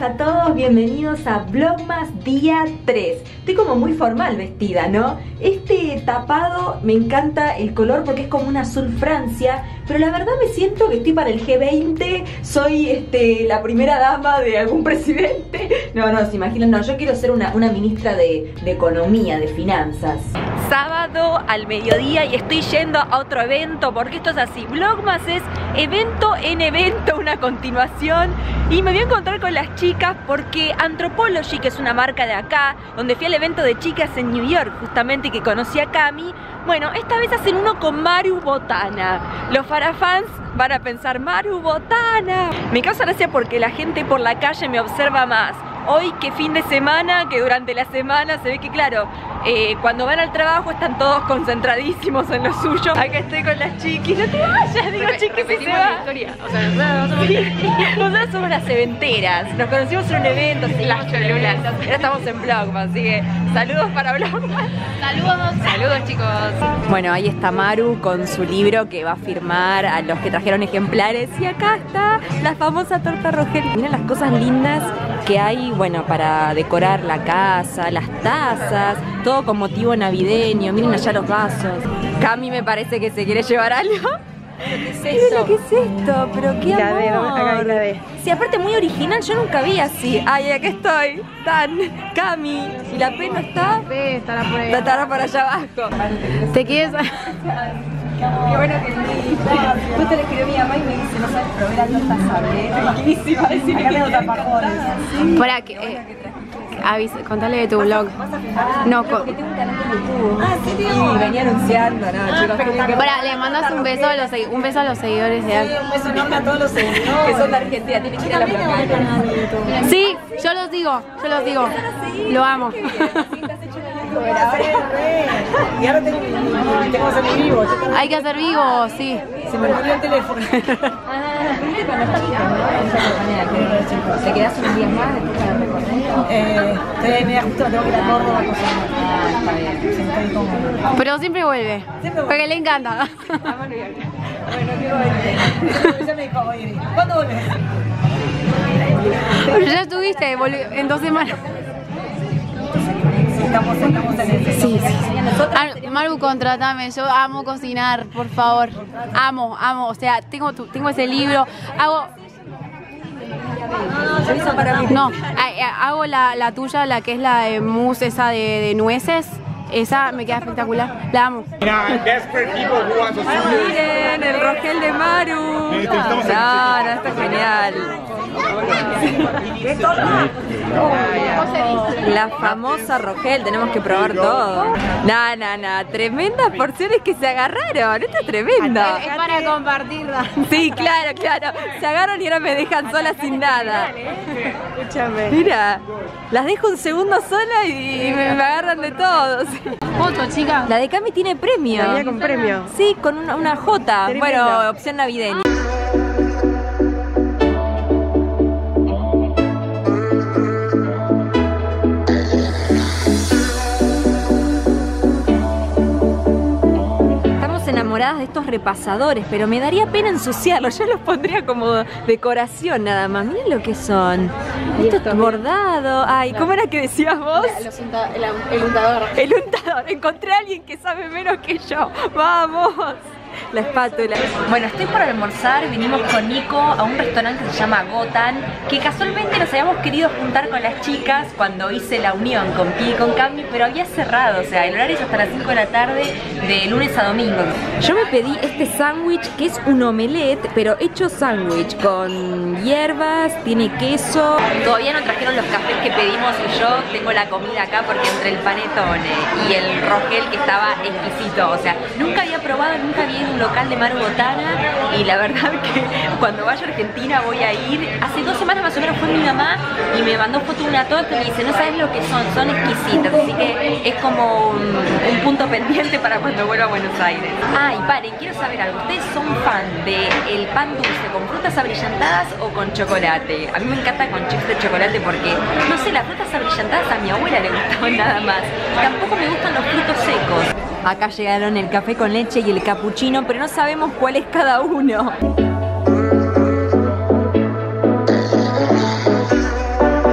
a todos, bienvenidos a Vlogmas día 3. Estoy como muy formal vestida, ¿no? Este tapado me encanta el color porque es como un azul Francia, pero la verdad me siento que estoy para el G20, soy la primera dama de algún presidente. No, se imaginan, no, yo quiero ser una ministra de economía, de finanzas. Sábado al mediodía y estoy yendo a otro evento porque esto es así, Vlogmas es evento en evento, una continuación, y me voy a encontrar con las chicas porque Anthropologie, que es una marca de acá, donde fui al evento de chicas en New York justamente, que conocí a Cami, bueno, esta vez hacen uno con Maru Botana. Los farafans van a pensar, Maru Botana. Me causa gracia porque la gente por la calle me observa más hoy que fin de semana, que durante la semana. Se ve que claro, cuando van al trabajo están todos concentradísimos en lo suyo. Acá estoy con las chiquis, no te vayas, digo chiquis, se va. Historia. O sea, nosotros somos las eventeras, nos conocimos en un evento, sí, las cholulas. Ahora estamos en Vlogmas, así que saludos para Vlogmas. Saludos chicos. Bueno, ahí está Maru con su libro que va a firmar a los que trajeron ejemplares. Y acá está la famosa torta Rogel. Miren las cosas lindas que hay, bueno, para decorar la casa, las tazas, todo con motivo navideño. Miren allá los vasos. Cami me parece que se quiere llevar algo. ¿Qué es esto? ¿Qué es esto? Pero qué amor. Sí, aparte muy original, yo nunca vi así. Ay, aquí estoy, Cami. ¿Y la P no está? La P estará por ahí. Estará por allá abajo. ¿Te quieres? Qué bueno que sí. Justo le escribió a mi mamá y me dice, no sabes probar la torta sable. Riquísima, decirle que tengo tapajores. Para que... contale de tu vlog. No, porque tengo un canal de YouTube. Ah, sí, y venía anunciando, no, chicos. Para, le mandas un beso a los seguidores de Al. Un beso enorme a todos los seguidores que son de Argentina. Tienen que ir a la propaganda. Sí, yo los digo. Lo amo. Y ahora tengo que hacer mi vivo. Hay que hacer vivo, sí. Se me olvidó el teléfono. ¿Te quedás unos días más después para recorrer? Mira, justo tengo que ir a Córdoba. Está bien. Pero siempre vuelve. Porque le encanta. Bueno, qué bueno. Ya me dijo, oye, ¿cuándo volvés? Ya estuviste, en 2 semanas. Estamos en el... Sí. Maru, contratame, yo amo cocinar, por favor. Amo, o sea, tengo ese libro, hago la tuya, la que es la de mousse, esa de nueces. Esa me queda espectacular, la amo. Miren, el Rogel de Maru. No, está genial. La famosa Rogel, tenemos que probar todo. Tremendas porciones que se agarraron. Esto es tremendo. Es para compartirla. Sí, claro. Se agarran y ahora me dejan sola sin nada. Escúchame. Mira, las dejo un segundo sola y me agarran de todos. Foto, chica. La de Cami tiene premio. Venía con premio. Sí, con una J. Tremendo. Bueno, opción navideña. Enamoradas de estos repasadores, pero me daría pena ensuciarlos. Yo los pondría como decoración nada más. Miren lo que son. Esto es bordado. Ay, ¿cómo era que decías vos? El untador. El untador. Encontré a alguien que sabe menos que yo. ¡Vamos! La espátula. Bueno, estoy por almorzar, vinimos con Nico a un restaurante que se llama Gotan, que casualmente nos habíamos querido juntar con las chicas cuando hice la unión con Pi y con Cami, pero había cerrado, o sea, el horario es hasta las 5 de la tarde de lunes a domingo. Yo me pedí este sándwich que es un omelette, pero hecho sándwich, con hierbas, tiene queso. Todavía no trajeron los cafés que pedimos y yo tengo la comida acá porque entre el panetone y el Rogel que estaba exquisito, o sea, nunca había probado, nunca había ido a un local de Maru Botana y la verdad que cuando vaya a Argentina voy a ir. Hace 2 semanas más o menos fue mi mamá y me mandó foto de una torta y me dice, no sabes lo que son exquisitas, así que es como un punto pendiente para cuando vuelva a Buenos Aires. Ah, y paren, quiero saber algo, ¿ustedes son fan del pan dulce con frutas abrillantadas o con chocolate? A mí me encanta con chips de chocolate porque, no sé, las frutas abrillantadas a mi abuela le gustaban nada más. Tampoco me gustan los frutos secos. Acá llegaron el café con leche y el capuchino, pero no sabemos cuál es cada uno.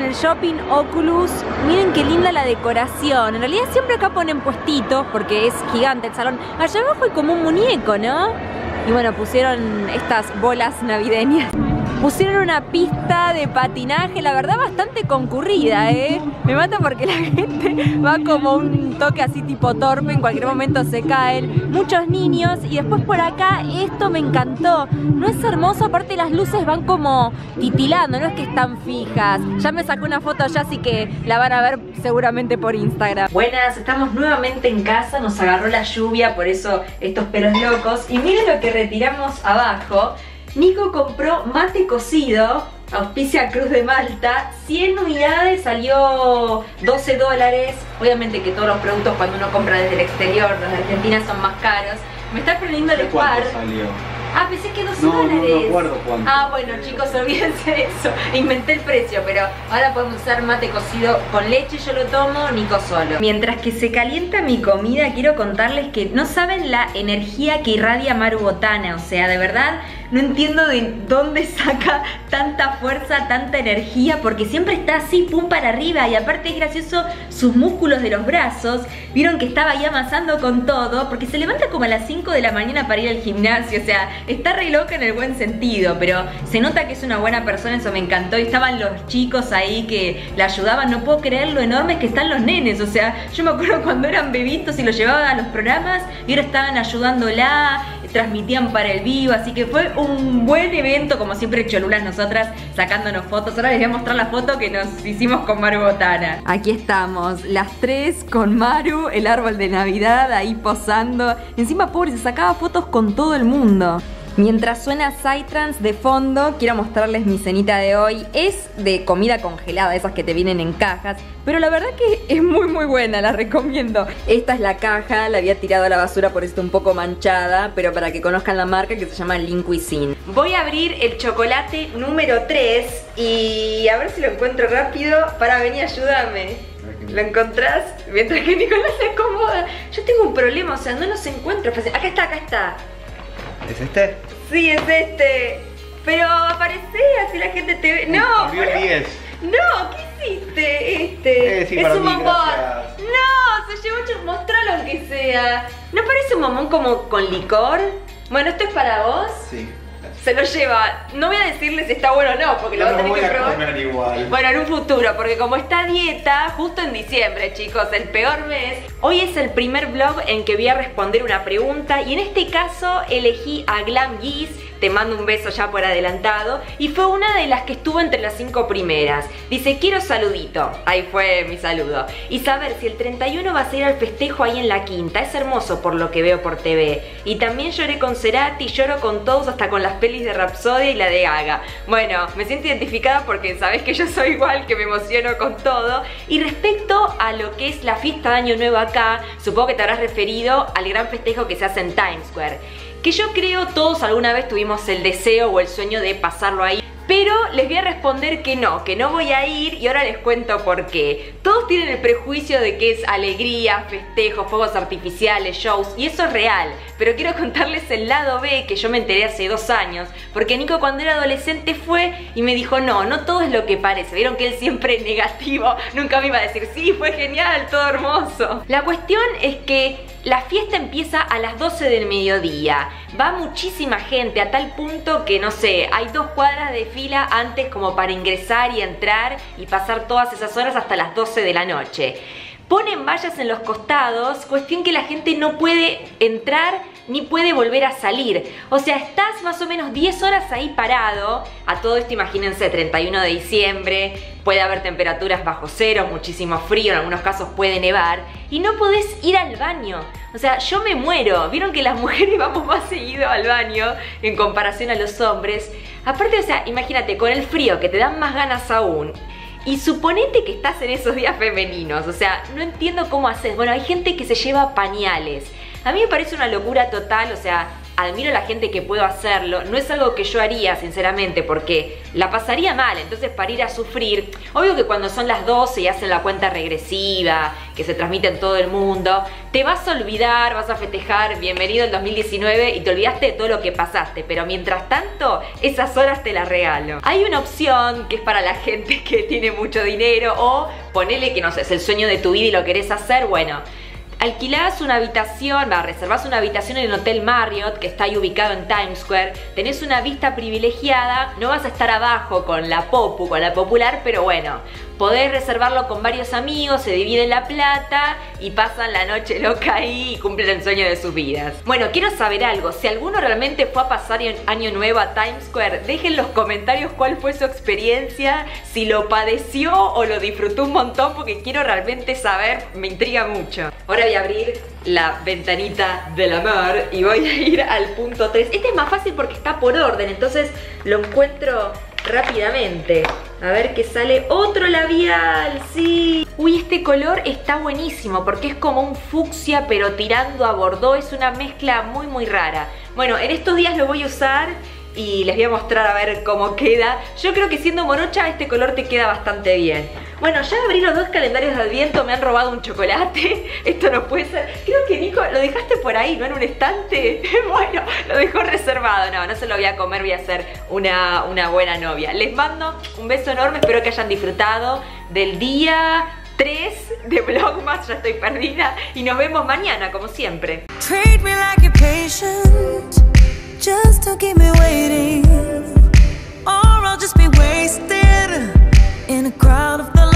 el shopping Oculus. Miren qué linda la decoración. En realidad siempre acá ponen puestitos porque es gigante el salón. Allá abajo hay como un muñeco, ¿no? Y bueno, pusieron estas bolas navideñas. Pusieron una pista de patinaje, la verdad bastante concurrida, ¿eh? Me mata porque la gente va como un toque así tipo torpe, en cualquier momento se caen. Muchos niños y después por acá, esto me encantó. No es hermoso, aparte las luces van como titilando, no es que están fijas. Ya me sacó una foto allá, así que la van a ver seguramente por Instagram. Buenas, estamos nuevamente en casa, nos agarró la lluvia, por eso estos pelos locos. Y miren lo que retiramos abajo. Nico compró mate cocido, auspicia Cruz de Malta, 100 unidades, salió $12. Obviamente que todos los productos cuando uno compra desde el exterior, los de Argentina son más caros. Me está aprendiendo a licuar. ¿Cuánto salió? Ah, pensé que $12. No me acuerdo cuánto. Ah, bueno chicos, olvídense de eso. Inventé el precio, pero ahora podemos usar mate cocido con leche, yo lo tomo, Nico solo. Mientras que se calienta mi comida, quiero contarles que no saben la energía que irradia Maru Botana. O sea, de verdad, no entiendo de dónde saca tanta fuerza, tanta energía, porque siempre está así, pum para arriba. Y aparte es gracioso sus músculos de los brazos. Vieron que estaba ahí amasando con todo, porque se levanta como a las 5 de la mañana para ir al gimnasio. O sea, está re loca en el buen sentido, pero se nota que es una buena persona, eso me encantó. Y estaban los chicos ahí que la ayudaban. No puedo creer lo enormes que están los nenes. O sea, yo me acuerdo cuando eran bebitos y los llevaban a los programas y ahora estaban ayudándola, transmitían para el vivo, así que fue un buen evento, como siempre cholulas nosotras sacándonos fotos. Ahora les voy a mostrar la foto que nos hicimos con Maru Botana. Aquí estamos, las tres con Maru, el árbol de Navidad ahí posando. Encima pobre, se sacaba fotos con todo el mundo. Mientras suena Psytrance de fondo, quiero mostrarles mi cenita de hoy. Es de comida congelada, esas que te vienen en cajas, pero la verdad que es muy buena, la recomiendo. Esta es la caja, la había tirado a la basura por esto un poco manchada, pero para que conozcan la marca, que se llama Lean Cuisine. Voy a abrir el chocolate número 3 y a ver si lo encuentro rápido. Para, vení, ayúdame. ¿Lo encontrás? Mientras que Nicolás se acomoda. Yo tengo un problema, o sea, no los encuentro. Acá está, acá está. ¿Es este? Sí, es este. Pero aparece así la gente te ve. No, Abrió 10. No, ¿qué hiciste? Sí, es para un mí, bombón. gracias. No, se llevó mucho. Mostralo aunque sea. ¿No parece un bombón como con licor? Bueno, esto es para vos. Sí. Se lo lleva. No voy a decirle si está bueno o no, porque lo va a tener que probar. Comer igual. Bueno, en un futuro, porque como está a dieta, justo en diciembre, chicos, el peor mes. Hoy es el primer vlog en que voy a responder una pregunta y en este caso elegí a Glam Geese. Te mando un beso ya por adelantado. Y fue una de las que estuvo entre las 5 primeras. Dice, quiero saludito. Ahí fue mi saludo. Y saber si el 31 vas a ir al festejo ahí en la Quinta. Es hermoso por lo que veo por TV. Y también lloré con Cerati, lloro con todos, hasta con las pelis de Rhapsody y la de Gaga. Bueno, me siento identificada porque sabés que yo soy igual, que me emociono con todo. Y respecto a lo que es la fiesta de Año Nuevo acá, supongo que te habrás referido al gran festejo que se hace en Times Square. Que yo creo todos alguna vez tuvimos el deseo o el sueño de pasarlo ahí. Pero les voy a responder que no voy a ir y ahora les cuento por qué. Todos tienen el prejuicio de que es alegría, festejos, fuegos artificiales, shows, y eso es real. Pero quiero contarles el lado B, que yo me enteré hace 2 años, porque Nico cuando era adolescente fue y me dijo, no todo es lo que parece. Vieron que él siempre negativo, nunca me iba a decir, sí, fue genial, todo hermoso. La cuestión es que la fiesta empieza a las 12 del mediodía. Va muchísima gente, a tal punto que, no sé, hay 2 cuadras de fila antes como para ingresar y entrar y pasar todas esas horas hasta las 12 de la noche. Ponen vallas en los costados, cuestión que la gente no puede entrar ni puede volver a salir. O sea, estás más o menos 10 horas ahí parado. A todo esto imagínense, 31 de diciembre, puede haber temperaturas bajo cero, muchísimo frío, en algunos casos puede nevar, y no podés ir al baño. O sea, yo me muero. Vieron que las mujeres vamos más seguido al baño en comparación a los hombres. Aparte, o sea, imagínate, con el frío que te dan más ganas aún. Y suponete que estás en esos días femeninos, o sea, no entiendo cómo haces. Bueno, hay gente que se lleva pañales. A mí me parece una locura total, o sea, admiro a la gente que puedo hacerlo. No es algo que yo haría, sinceramente, porque la pasaría mal. Entonces, para ir a sufrir, obvio que cuando son las 12 y hacen la cuenta regresiva, que se transmite en todo el mundo, te vas a olvidar, vas a festejar, bienvenido el 2019, y te olvidaste de todo lo que pasaste. Pero mientras tanto, esas horas te las regalo. Hay una opción que es para la gente que tiene mucho dinero, o ponele que no sé, es el sueño de tu vida y lo querés hacer, bueno, alquilás una habitación, reservás una habitación en el Hotel Marriott, que está ahí ubicado en Times Square. Tenés una vista privilegiada, no vas a estar abajo con la Popu, con la Popular, pero bueno, podés reservarlo con varios amigos, se dividen la plata y pasan la noche loca ahí y cumplen el sueño de sus vidas. Bueno, quiero saber algo, si alguno realmente fue a pasar Año Nuevo a Times Square, dejen en los comentarios cuál fue su experiencia, si lo padeció o lo disfrutó un montón, porque quiero realmente saber, me intriga mucho. Ahora voy a abrir la ventanita del amor y voy a ir al punto 3. Este es más fácil porque está por orden, entonces lo encuentro rápidamente. A ver qué sale. Otro labial, sí. Uy, este color está buenísimo porque es como un fucsia pero tirando a bordó. Es una mezcla muy muy rara. Bueno, en estos días lo voy a usar y les voy a mostrar a ver cómo queda. Yo creo que siendo morocha este color te queda bastante bien. Bueno, ya abrí los 2 calendarios de Adviento, me han robado un chocolate. Esto no puede ser. Creo que Nico, lo dejaste por ahí, ¿no? En un estante. Bueno, lo dejó reservado. No, no se lo voy a comer, voy a ser una buena novia. Les mando un beso enorme, espero que hayan disfrutado del día 3 de Vlogmas, ya estoy perdida. Y nos vemos mañana, como siempre. Treat me like you're patient, just to keep me waiting, or I'll just be wasted in a crowd of the